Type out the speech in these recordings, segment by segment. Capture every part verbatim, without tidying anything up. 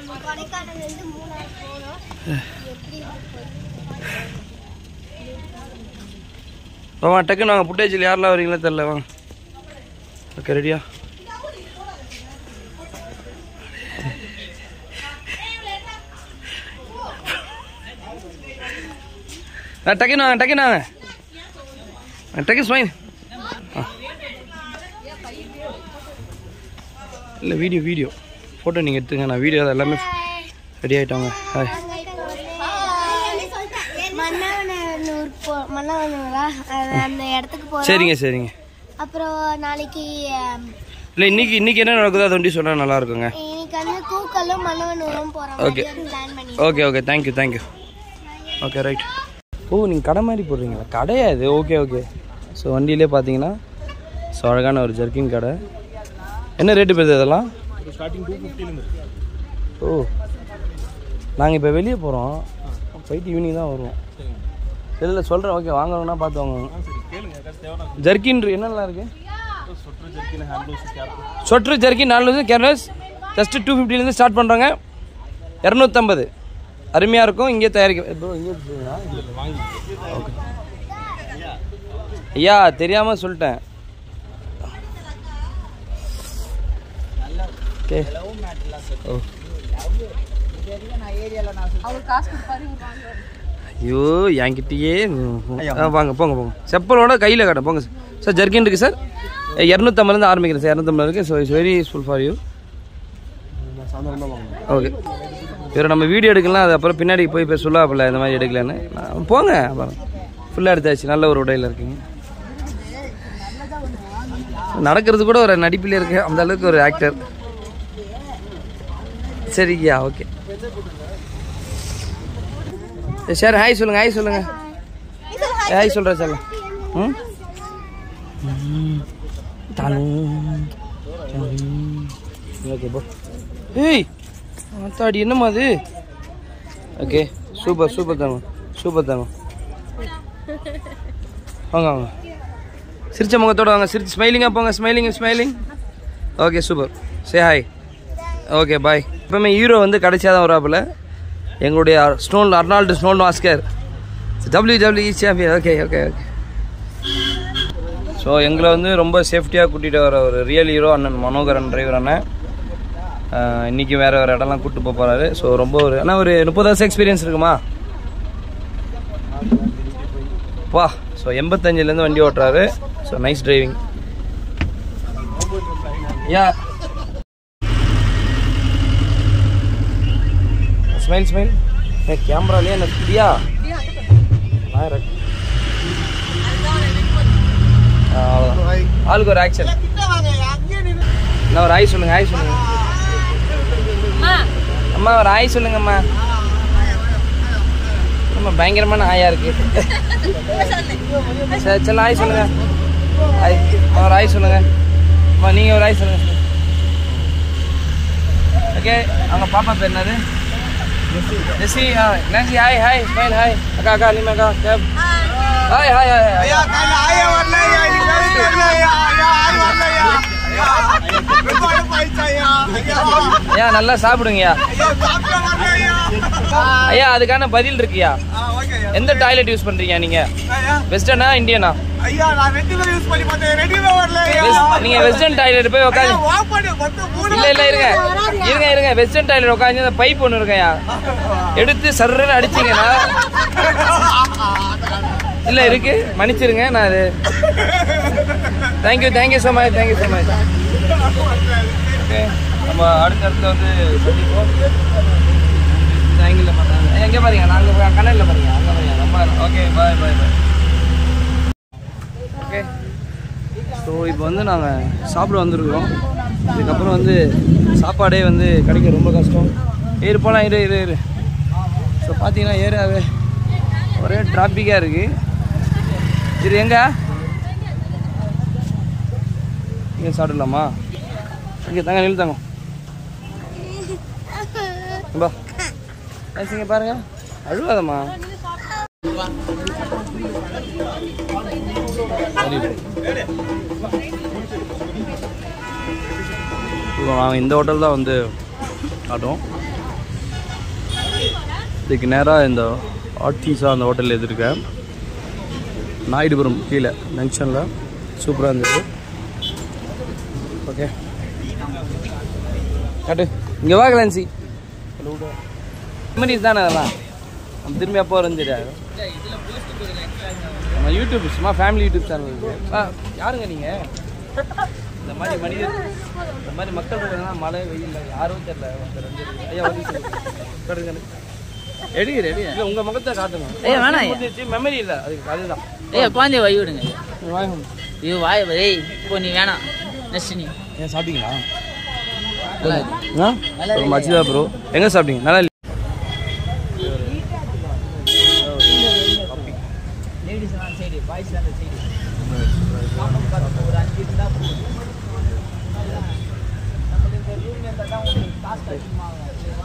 வாங்க டக்குன்னு வாங்க புட்டேஜில் யாரெல்லாம் வரீங்களா தெரியல வாங்க ஓகே ரெடியா டக்குன்னு வாங்க டக்குன்னு வாங்க டக்கு ஸ்மைல் இல்லை வீடியோ வீடியோ ஃபோட்டோ நீங்கள் எடுத்துங்க நான் வீடியோ எல்லாமே ரெடி ஆகிட்டாங்க ஹாய் சரிங்க சரிங்க அப்புறம் நாளைக்கு இல்லை இன்னைக்கு இன்னைக்கு என்ன நடக்குதோ அதை ஒண்டி சொன்னால் நல்லா இருக்குங்க இன்னைக்கு வந்து கூக்கலும் மன்னவனூரும் போகிறோம் okay okay okay thank you thank you okay right ஓ நீங்கள் கடை மாதிரி போடுறீங்களா கடையா இது ஓகே ஓகே ஸோ வண்டியிலே பார்த்தீங்கன்னா ஸோ அழகான ஒரு ஜர்க்கின் கடை என்ன ரேட்டு போகுது அதெல்லாம் ஸ்டார்டிங் டூ ஃபிஃப்டிலேருந்து ஓ நாங்கள் இப்போ வெளியே போகிறோம் போயிட்டு ஈவினிங் தான் வருவோம் இல்லை சொல்கிறேன் ஓகே வாங்குறோன்னா பார்த்து வாங்குவோம் ஜர்க்கின் என்னெல்லாம் இருக்குது சொட்ரு ஜர்க்கின் நாலு கேர்லஸ் ஜஸ்ட்டு டூ ஃபிஃப்டிலேருந்து ஸ்டார்ட் பண்ணுறாங்க இரநூத்தம்பது அருமையாக இருக்கும் இங்கே தயாரிக்க ஓகே ஐயா தெரியாமல் சொல்லிட்டேன் ஓகே ஓ ஐயோ என்கிட்டயே வாங்க போங்க போங்க செப்பலோட கையில் காட்ட போங்க சார் ஜர்க்கின் இருக்குது சார் இரநூத்தம்பதுலேருந்து ஆரம்பிக்கிறேன் சார் இரநூத்தம்பது இருக்குது so it's very useful for you okay வேறு நம்ம வீடியோ எடுக்கலாம் அது அப்புறம் பின்னாடி போய் இப்போ சொல்லாப்பில்ல இந்த மாதிரி எடுக்கலான்னு போங்க அப்புறம் ஃபுல்லாக எடுத்தாச்சு நல்ல ஒரு உடையில் இருக்கீங்க நடக்கிறது கூட ஒரு நடிப்பில் இருக்கு அந்த அளவுக்கு ஒரு ஆக்டர் சரியா ஓகே சார் ஹாய் சொல்லுங்க ஹாய் சொல்லுங்க ஹாய் சொல்கிறேன் சார் ம் ஓகே போ ஏய் அத்தாடி என்னம்மா அது ஓகே சூப்பர் சூப்பர் தாங்க சூப்பர் தாங்க வாங்க வாங்க சிரிச்ச முகத்தோடு வாங்க சிரிச்சு ஸ்மைலிங்காக போங்க smiling smiling okay super say hi okay bye எப்பவுமே ஹீரோ வந்து கடைசியாக தான் வராப்புல எங்களுடைய ஸ்னோல் அர்னால்டு ஸ்னோல் மாஸ்கர் W WE champion okay okay okay so எங்களை வந்து ரொம்ப சேஃப்டியாக கூட்டிகிட்டு வர ஒரு ரியல் ஹீரோ அண்ணன் மனோகரன் டிரைவர் அண்ணன் இன்றைக்கி வேறு வேறு இடம்லாம் கூப்பிட்டு போக போகிறாரு ஸோ ரொம்ப ஒரு ஆனால் ஒரு முப்பது வருஷம் எக்ஸ்பீரியன்ஸ் இருக்குமா வா ஸோ எண்பத்தஞ்சிலேருந்து வண்டி ஓட்டுறாரு so nice driving yeah smile smile ஏ கேமராலே என்ன பிடியா அவ்வளோதான் ஆளுக்கு ஒரு ஆக்ஷன் என்ன ஒரு ஆய் சொல்லுங்க ஆய் சொல்லுங்க அம்மா ஒரு ஆய் சொல்லுங்கம்மா அம்மா பயங்கரமான ஆயா இருக்கு சரி சரி ஆய் சொல்லுங்க ஆய் ஒரு ஆய் சொல்லுங்க அம்மா நீங்கள் ஒரு ஆய் சொல்லுங்க ஓகே அவங்க பாப்பா பேர் என்னது Jessie Nancy hi hi smile hi அக்கா அக்கா அலிமா அக்கா கேப் ஹாய் ஹாய் ஹாய் ஐயா கால ஆயா வரல ஐயா நீ வரல ஐயா ஆய் வரல ஐயா ரெக்கார்ட் பாய்ச்சாயா ஐயா நல்லா சாப்பிடுங்கயா ஐயா சாப்பிட வரல ஐயா ஐயா அதுக்கான பதில் இருக்குயா ஓகே எந்த டாய்லெட் யூஸ் பண்றீங்க நீங்க வெஸ்டர்னா இந்தியனா ஐயா நான் ரெண்டுமே யூஸ் பண்ணி பார்த்தேன் ரெண்டுமே வரல ஐயா நீங்க வெஸ்டர்ன் டாய்லெட் போய் உட்கார்ந்து இல்ல இல்ல இருங்க இருங்க இருங்க வெஸ்டர்ன் டாய்லெட் உட்கார்ந்து அந்த பைப் ஒன்னு இருக்குயா எடுத்து சர்றன்னு அடிச்சீங்கன்னா இல்ல இருக்கு மன்னிச்சிருங்க நான் அது thank you thank you so much thank you so much okay நம்ம அடுத்த இடத்துல வந்து சந்திப்போம் தேங்க்யூல மாட்டாங்க எங்கே பாருங்க நாங்கள் கண்ணனில் பாருங்க அங்கே பாருங்க ரொம்ப okay bye bye bye okay so இப்போ வந்து நாங்கள் சாப்பிட வந்திருக்கிறோம் இதுக்கப்புறம் வந்து சாப்பாடே வந்து கிடைக்க ரொம்ப கஷ்டம் ஏறு போகலாம் இரு இரு இரு ஸோ பார்த்தீங்கன்னா ஏரியாவே ஒரே டிராஃபிக்காக இருக்குது இது எங்கே இங்கே சாப்பிடலாமா இங்கே தாங்க நில் தாங்க பா இங்கே பாருங்க அழுவாதம்மா நாங்கள் இந்த ஹோட்டல் தான் வந்து காட்டுவோம் இதுக்கு நேராக இந்த ஆர்டிஸா அந்த ஹோட்டலில் எதிர்க்கேன் நாயுடுபுரம் கீழே ஜங்ஷனில் சூப்பராக இருந்தது. ஓகே காட்டு இங்கே வா கிளான்சி மெமரிஸ் தானே அதெல்லாம் நம்ம திரும்பி அப்போ வரும் தெரியாது. நம்ம யூடியூப் சும்மா ஃபேமிலி யூடியூப் சேனல். ஆ யாருங்க நீங்கள்? இந்த மாதிரி மனிதர் இந்த மாதிரி மக்கள் இருக்கிறதுனா மழை வெயில் யாரும் தெரியல. ரெண்டு ஐயா வந்து எடி ரெடி இல்லை உங்கள் முகத்தை காட்டுங்க. ஏய் வேணாம் மெமரி இல்லை அதுக்கு அதுதான். ஏய் குழந்தைய வை விடுங்க. வாய் ஐயோ வாய் ஏய் இப்போ நீ வேணாம் நெக்ஸ்ட் நீ ஏன் சாப்பிட்டீங்களா? ஆ மச்சிதா ப்ரோ எங்கே சாப்பிட்டீங்க? நல்லா இல்லை லேடிஸ் எல்லாம் சைடு பாய்ஸ் எல்லாம் சைடு ஒரு அஞ்சு இருந்தால் நம்மளுக்கு ரூம் இருந்தால் தான் உங்களுக்கு காஸ்ட் அதிகமாகும்.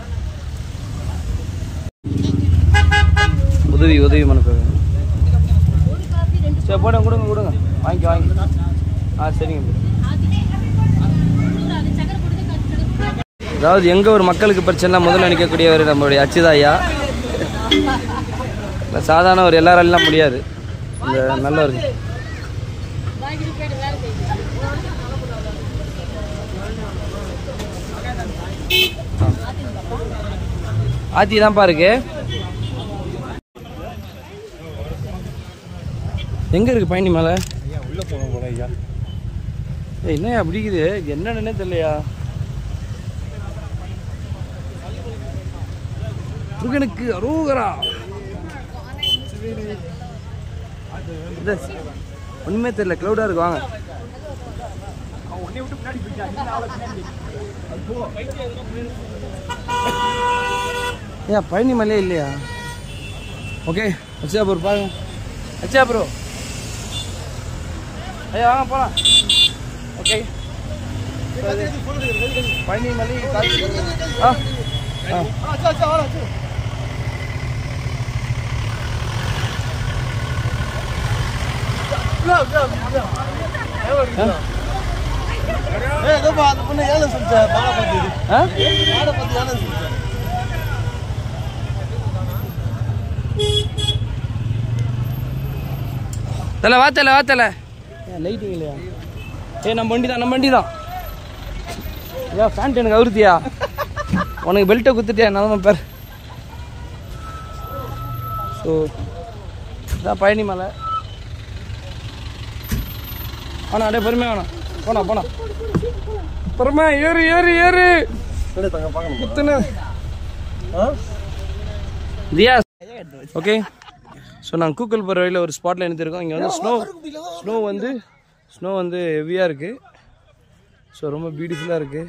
உதவி உதவி மனப்ப சரி போடுங்க கொடுங்க கொடுங்க வாங்கி வாங்கி. ஆ சரிங்க. அதாவது எங்கே ஒரு மக்களுக்கு பிரச்சனை முதல்ல நிற்கக்கூடியவர் நம்மளுடைய அச்சுதா ஐயா. சாதாரண ஒரு எல்லாராலாம் முடியாது. இந்த நல்லவர் ஆத்தி தான்ப்பா இருக்கு. எங்கே இருக்குது பயணி மலை? உள்ளே போகணும் போல ஐயா. ஏ என்னையா பிடிக்குது என்னன்னே தெரியலையா. முருகனுக்கு அரோகரா. ஒன்றுமே தெரியல க்ளவுடாக இருக்கு. வாங்க ஐயா பயணி மலையே இல்லையா? ஓகே அச்சா ப்ரோ பாருங்க. அச்சா ப்ரோ ஐயா வாங்க போகலாம். ஓகே பயணி மலை ஆ ஆ தலை வா தலை வா தலை லைட்டிங் இல்லையா? ஏ நம்ம வண்டி தான் நம்ம வண்டி தான். ஏன் ஃபேண்ட் எனக்கு அவுருத்தியா? உனக்கு பெல்ட்டை குத்துட்டியா? நிலமை பேர். ஸோ இதான் பயணி மலை. ஆனா அப்படியே பொறுமையாக வேணாம். போனா போனா பொறுமை ஏறு ஏறு ஏறு தியா. ஓகே ஸோ நாங்கள் கூக்கல் போகிற வழியில் ஒரு ஸ்பாட்டில் நிறுத்திருக்கோம். இங்கே வந்து ஸ்னோ ஸ்னோ வந்து ஸ்னோ வந்து ஹெவியாக இருக்குது. ஸோ ரொம்ப பியூட்டிஃபுல்லாக இருக்குது.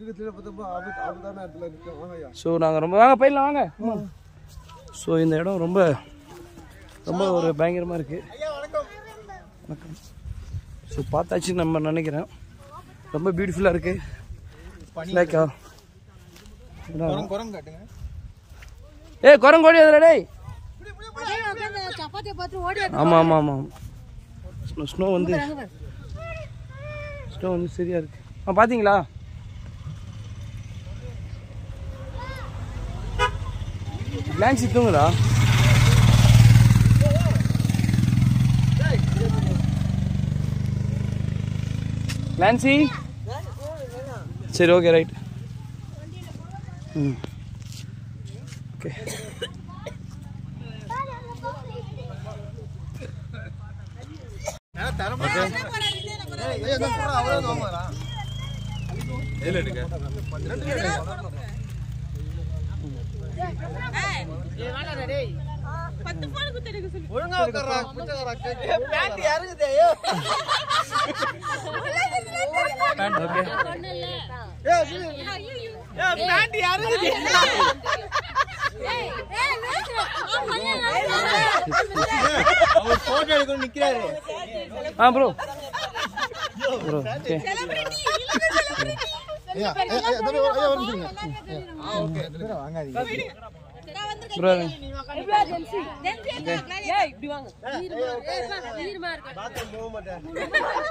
ஸோ நாங்கள் ரொம்ப வாங்க போயிடலாம் வாங்க. ஸோ இந்த இடம் ரொம்ப ரொம்ப ஒரு பயங்கரமாக இருக்குது. வணக்கம். ஸோ பார்த்தாச்சு நம்ம நினைக்கிறேன். ரொம்ப பியூட்டிஃபுல்லாக இருக்குது. லைக்கா ஏ குரங்கோடி அதில் டேய். ஆமாம் ஆமாம் ஆமாம் ஸ்னோ ஸ்னோ வந்து ஸ்னோ வந்து சரியா இருக்கு. ஆ பார்த்தீங்களா? கிளான்சி தூங்குதா? கிளான்சி சரி ஓகே ரைட். ம் ஓகே ஆ ப்ரோ ப்ரோ ஓகே ப்ரோ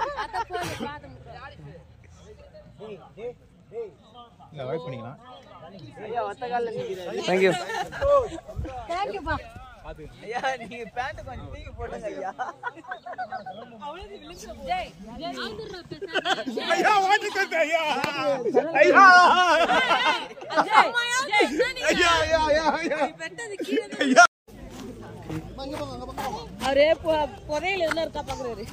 இல்லை வெயிட் பண்ணிக்கலாம். தேங்க்யூ தேங்க்யூப்பா. ஐயா நீங்க பேண்ட் கொஞ்சம் தூக்கி போடுங்க ஐயா. ஐயா வாட்டுக்கட்ட ஐயா ஐயா ஐயா ஐயா ஐயா ஐயா அவரே புதையில என்ன இருக்கா பாக்குறாரு.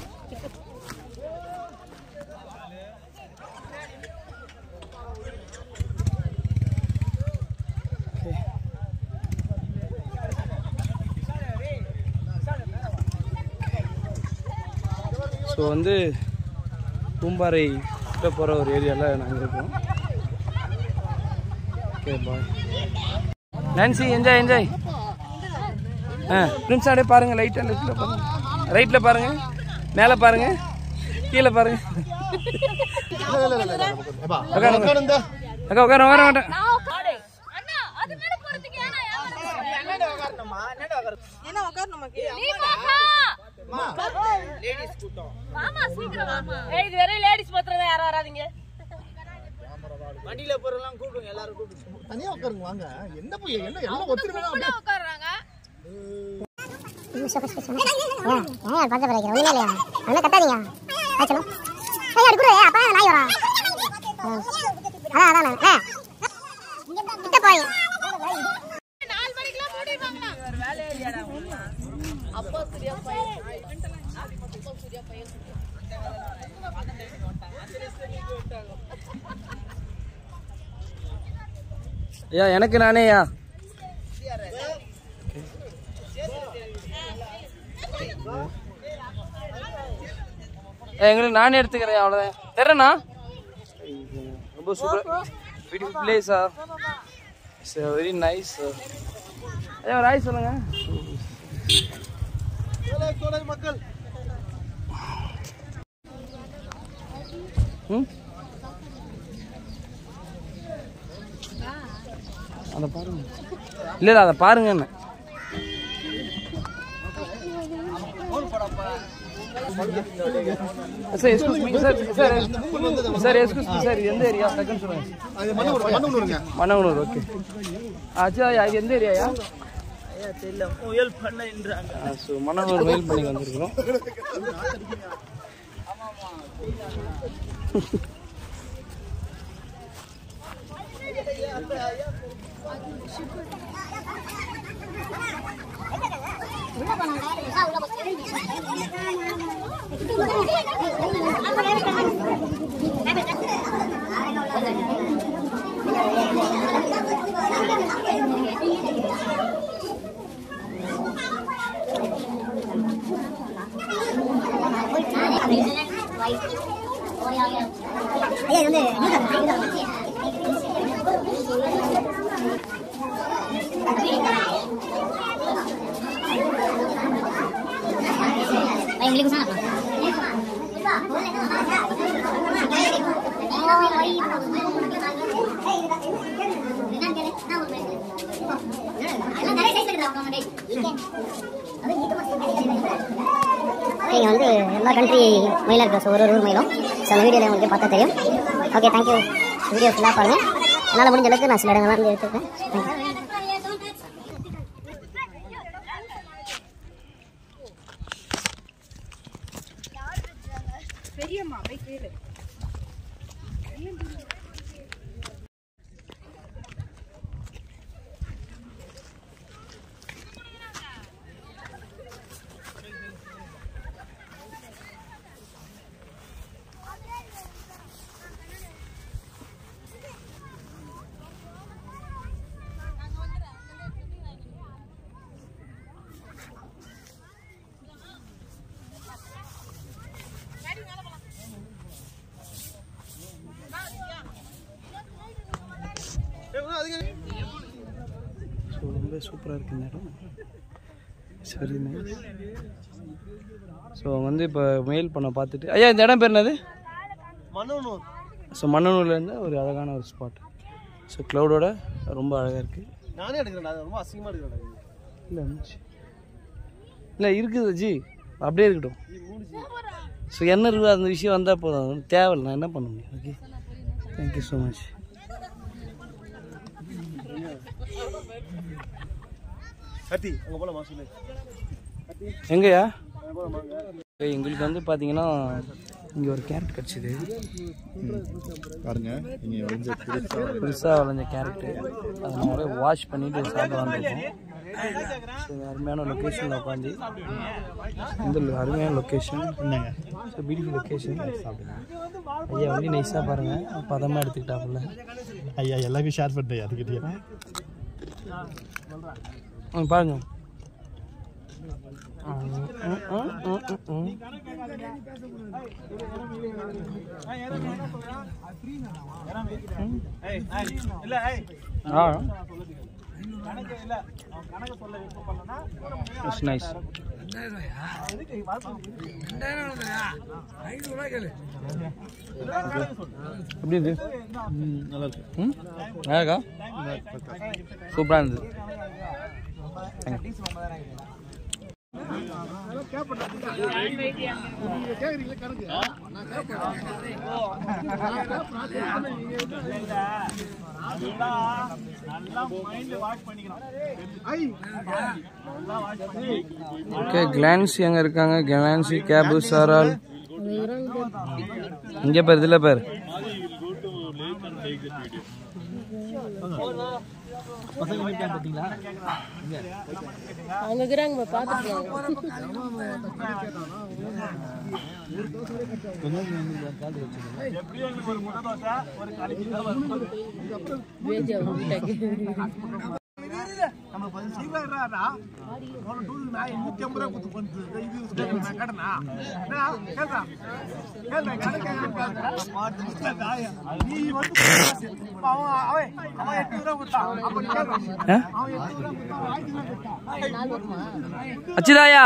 ஸோ வந்து பூம்பாறை கிட்ட போகிற ஒரு ஏரியாவில் நாங்கள் இருக்கோம். Okay bye Nancy, enjoy enjoy. ஆ பிரின்ஸ் அப்படியே பாருங்கள், லைட்டாக லெஃப்ட்டில் பாருங்கள், ரைட்டில் பாருங்கள், மேலே பாருங்கள், கீழே பாருங்கள். அக்கா உட்கார வர மாட்டேன். என்ன உட்காரணும் லேடிஸ் கூட்டம். வாமா சீக்கிரம் வாமா. ஏய் இது வெறும் லேடிஸ் மாத்திரம் தான், யாரும் வராதீங்க. வண்டியில போறலாம் கூப்பிடுங்க, எல்லாரும் கூப்பிடுங்க. தனியா உட்காருங்க வாங்க. என்ன போய் என்ன எல்லாம் ஒத்துறீங்க அப்படியே உட்கார்றாங்க. ஏன் பஞ்ச பரைக்கிற ஒண்ணுமே இல்லையா? என்ன கட்டாதீங்க. ஆ चलो. ஏய் அடி குடு, அப்பா நாய் வரா. அதான் அதான் நான். கிட்ட போய். நாலு மணிக்குலாம் மூடிடுவாங்களா? வேலை இல்லையாடா உங்களுக்கு? அப்பா சூர்யா பையன். அப்பா சூர்யா பையன். ஐயா எனக்கு நானேயா எங்களுக்கு நானே எடுத்துக்கிறேன், அவ்வளோதான். தரேண்ணா. ரொம்ப சூப்பர் பியூட்டிஃபுல் பிளேஸா, இட்ஸ் வெரி நைஸ். ஐயா ஒரு ஆய் சொல்லுங்க. மக்கள் ம் அதை பாருங்க. இல்லை இல்லை அதை பாருங்க. என்ன sir excuse me sir sir sir excuse me sir எந்த ஏரியா செகண்ட் சொல்லுங்க. அது மண்ணூர் மண்ணூருங்க. மண்ணூர். ஓகே ஆச்சா இது எந்த ஏரியாயா? ஐயா தெரியல, முயல் பண்ணன்றாங்க. ஸோ மண்ணூர் முயல் பண்ணி வந்திருக்கிறோம். நீங்கள் வந்து எல்லா கண்ட்ரி மயிலாக இருக்கிற ஸோ ஒரு ஒரு மயிலும் ஸோ அந்த வீடியோவில் உங்களுக்கு பார்த்தா தெரியும். Okay thank you. வீடியோ ஃபுல்லாக பாருங்கள். என்னால் முடிஞ்ச அளவுக்கு நான் சில இடங்கள்லாம் வந்து எடுத்துருக்கேன். தேங்க்யூ. பெரியம்மா போய் கேளு. ஸோ ரொம்ப சூப்பராக இருக்குது இந்த இடம். சரி நைஸ். ஸோ அவங்க வந்து இப்போ முயல் பண்ண பார்த்துட்டு ஐயா இந்த இடம் பேர் என்னது? மண்ணூர். ஸோ மண்ணனூர்லேருந்து ஒரு அழகான ஒரு ஸ்பாட். ஸோ க்ளவுடோட ரொம்ப அழகாக இருக்குது. நானே எடுக்கிறேன், ரொம்ப அசிங்கமாக எடுக்கிறேன். இல்லை இல்லை இருக்குது ஜி, அப்படியே இருக்கட்டும். ஸோ என்ன இருக்குது அந்த விஷயம் வந்தால் போதும், தேவையில்லை, நான் என்ன பண்ண முடியும். Okay thank you so much. கத்தி அங்க போலாமா சொல்லு எங்கயா எங்களுக்கு வந்து பார்த்தீங்கன்னா இங்கே ஒரு கேரட் கிடச்சிது பாருங்க இங்கே வந்து புதுசாக வளைஞ்ச கேரட்டு அதை நம்ம வாஷ் பண்ணிட்டு சாப்பிட வந்திருக்கோம். அருமையான லொக்கேஷனில் உட்காந்து இந்த அருமையான லொக்கேஷன் என்னங்க ஸோ பியூட்டிஃபுல் லொக்கேஷன் சாப்பிடுங்க. ஐயா வந்து நைஸாக பாருங்கள் பதமாக எடுத்துக்கிட்டாப்புல. ஐயா எல்லாருக்கும் ஷேர் பண்ணுறேன் அதுக்கிட்டே பாருங்க It's nice. எப்படி இருக்கு? நல்லா இருக்கு. ம் நல்லா இருக்கா? சூப்பராக இருந்தது. ஓகே கிளான்ஸ் எங்க இருக்காங்க? கிளான்ஸ் கேபு சாரால் இங்கே பேர் இதில் பேர் அவங்க இருக்கிறாங்க பார்த்துருக்காங்க. அச்சிதாயா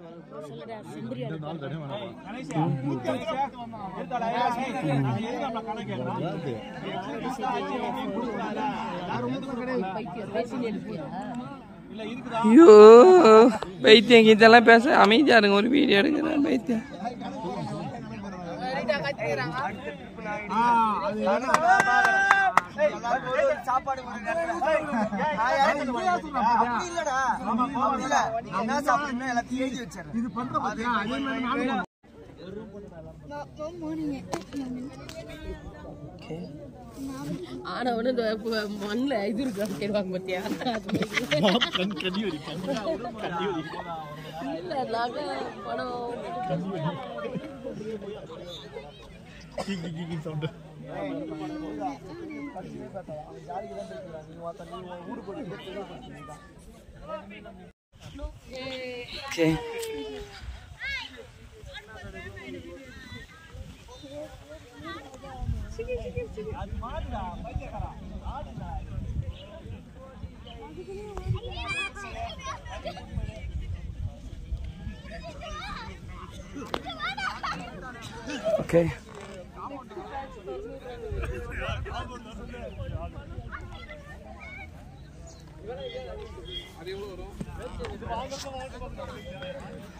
ஐயோ பைத்தியம் கீத்தெல்லாம் பேச அமைதியா இருங்க. ஒரு வீடியோ எடுக்கிறேன் பைத்தியம். ஆனா ஒண்ணு மண்ணுல இது இருக்கு கேடுவாங்க பத்தியா இல்ல நாங்க பணம் Okay. Okay. அது எவ்வளவு வரும்?